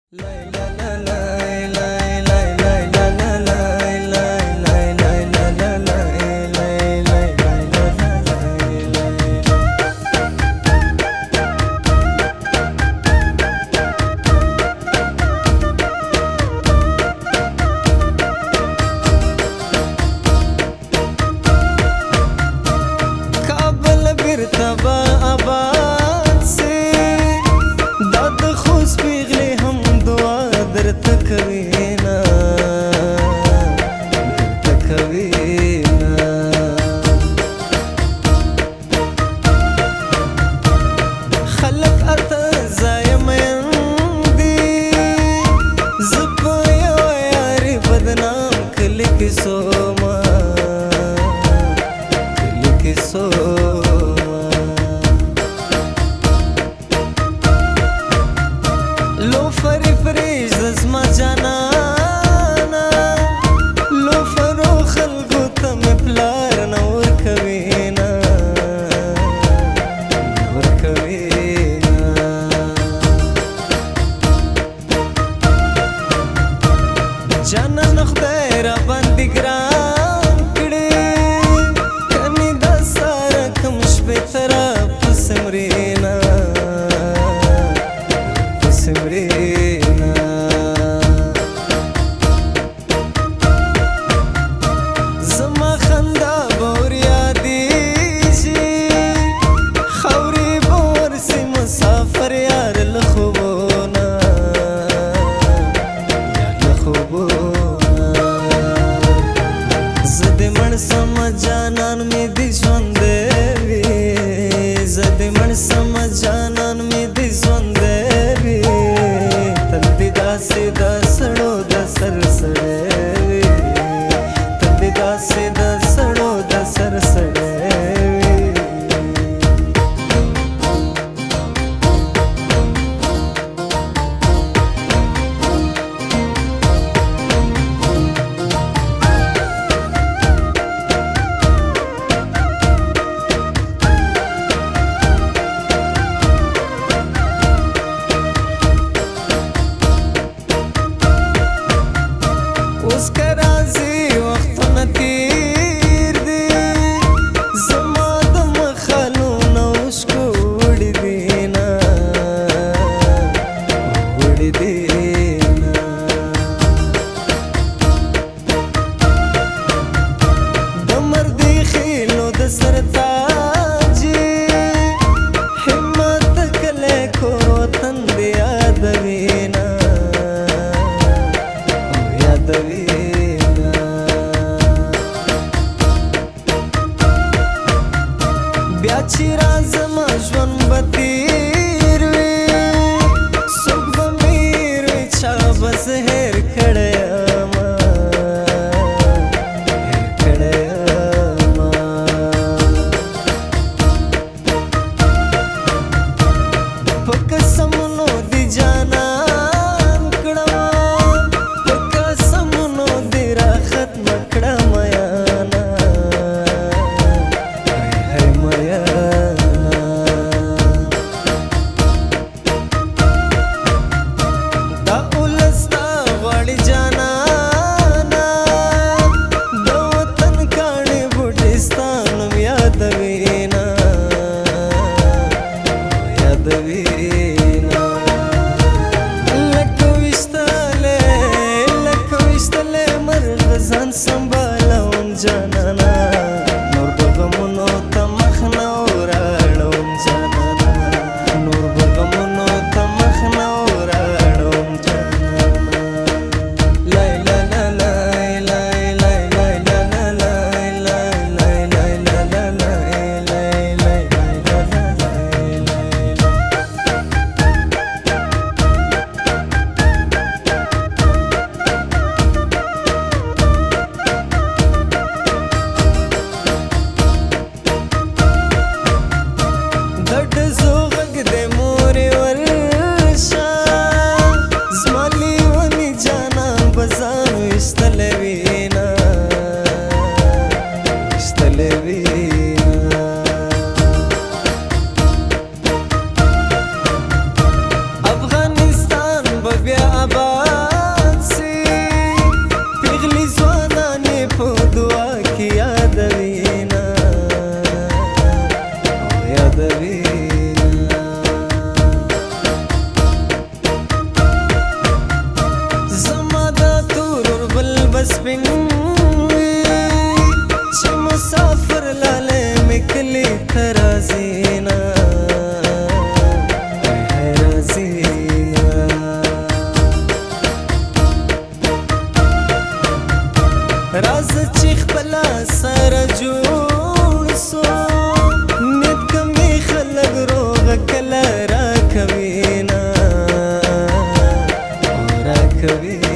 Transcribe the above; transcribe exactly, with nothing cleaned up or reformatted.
جانان خدای را باندې ګران کړي کني د ساره کوم شپې ترا پس مرینا پس مرینا زما خندا بور یادېږي خاورې به ورسي مسافر یار له خوبونه سما جانان می دی ژوند وی زدی مړ سما جانان می دی ژوند وی تل دې داسې د سړو د سر سړی وی تل دې داسې د سړو د سر سړی اوس که راځي وختونه تېر دي زما د مخالونه اوښکو وړي دي نه وړي دي نه د مردي خیلو د سر تاجي همت کلی کور وطن دې یادوي نه یادوي بیا چې راځم ژوند به تېر وي څوک به مې هېر وي کوي